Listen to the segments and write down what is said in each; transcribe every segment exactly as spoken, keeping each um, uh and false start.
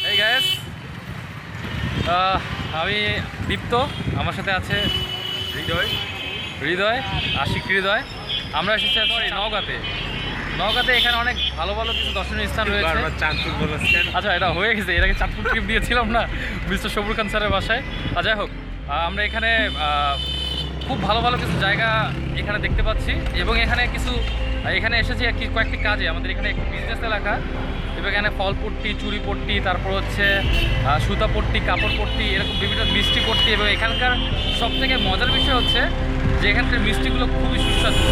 এই গাইস, আমি দীপ্ত, আমার সাথে আছে হৃদয় হৃদয় আশিক হৃদয়। আমরা এসেছি সরি নওগাঁতে নওগাঁতে এখানে অনেক ভালো ভালো কিছু দর্শনীয় স্থান রয়েছে। আচ্ছা, এটা হয়ে গেছে, এর আগে চাঁদপুর ট্রিপ দিয়েছিলাম না মিস্টার সবুর খান স্যারের বাসায়। আর যাই হোক, আমরা এখানে খুব ভালো ভালো কিছু জায়গা এখানে দেখতে পাচ্ছি এবং এখানে কিছু এখানে এসেছি কয়েকটি কাজে। আমাদের এখানে একটি বিজনেস এলাকা এবং এখানে ফল পট্টি, চুরি পট্টি, তারপর হচ্ছে সুতা পট্টি, কাপড় পট্টি, এরকম বিভিন্ন মিষ্টি পট্টি। এবং এখানকার সবথেকে মজার বিষয় হচ্ছে যে এখানকার মিষ্টিগুলো খুবই সুস্বাদু।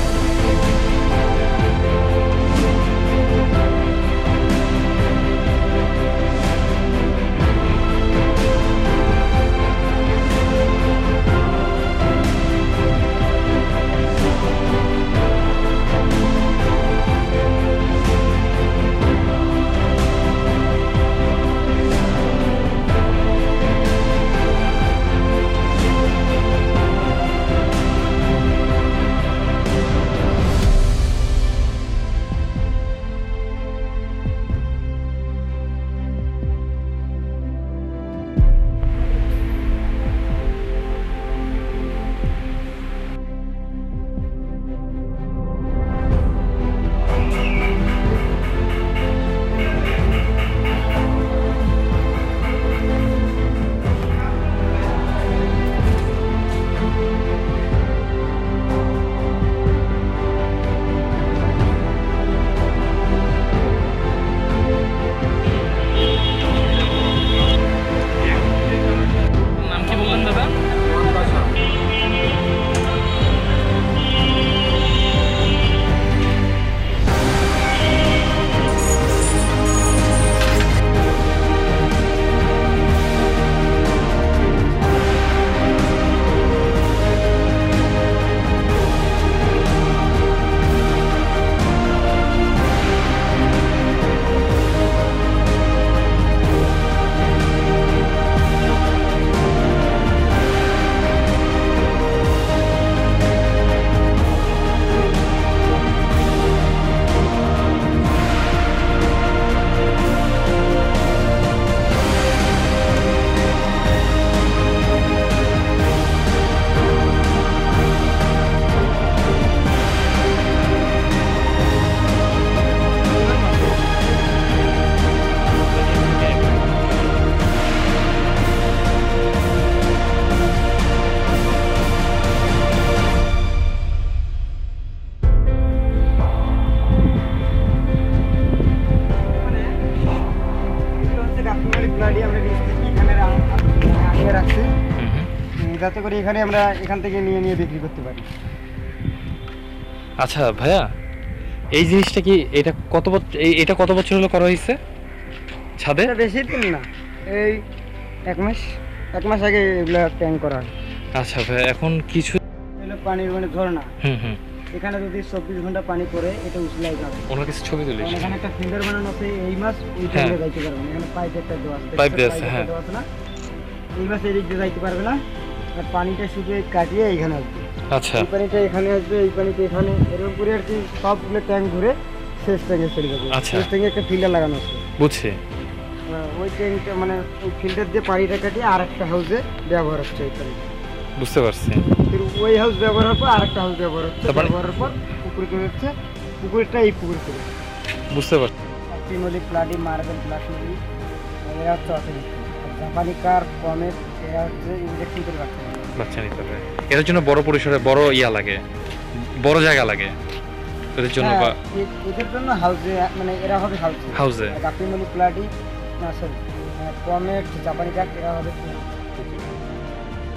যাতে করে এখানে আমরা এখান থেকে নিয়ে নিয়ে বিক্রি করতে পারি। আচ্ছা ভাইয়া, এই জিনিসটা কি এটা কত বছর এটা কত বছর হলো করা হয়েছে ছাদে? বেশি দিন না, এই এক মাস এক মাস আগে এগুলো ট্যাং করা। আচ্ছা ভাইয়া, এখন কিছু পানির মানে ঝর্ণা, হুম হুম এখানে যদি চব্বিশ ঘন্টা পানি পড়ে এটা উছলাই যাবে। ওনার কিছু ছবি তুলে এখানে একটা ফিল্টার বানানো আছে, এই মাছ ওই দিকে যাইতে পারবে না। এখানে পাইপ একটা দেওয়া আছে, পাইপ দেওয়া আছে, হ্যাঁ না এই মাছ এদিক দিয়ে যাইতে পারবে না। আর পানিটা শুধু কাটিয়ে এখানে আসবে। আচ্ছা, এই পানিটা এখানে আসবে, এই পানিটা এখানে, এরকম করে আর কি সবগুলো ট্যাঙ্ক ঘুরে শেষ ট্যাঙ্কে চলে যাবে। শেষ ট্যাঙ্কে একটা ফিল্টার লাগানো আছে, বুঝছি। ওই ট্যাঙ্কটা মানে ওই ফিল্টার দিয়ে পানিটা কাটিয়ে আর একটা হাউসে ব্যবহার হচ্ছে এই পানি। বুঝতে পারছি। ওই হাউস ব্যবহার হওয়ার পর আর একটা হাউস ব্যবহার হচ্ছে, ব্যবহারের পর পুকুরে চলে যাচ্ছে। পুকুরটা এই পুকুরে চলে যাচ্ছে। বুঝতে পারছি। নদী, প্লাডি, মার্বেল, ব্লাক নদী, এরা হচ্ছে অতিরিক্ত। জাপানি কার, কমেট, এরা হচ্ছে ইনজেকশন করে রাখতে হবে, বাচ্চা নিতে হবে। এর জন্য বড় পরিসরে বড় ইয়া লাগে, বড় জায়গা লাগে এদের জন্য। বা এদের জন্য হাউসে মানে এরা হবে হাউসে হাউসে জাপানি প্লাডি না সরি কমেট, জাপানি কার, এরা হবে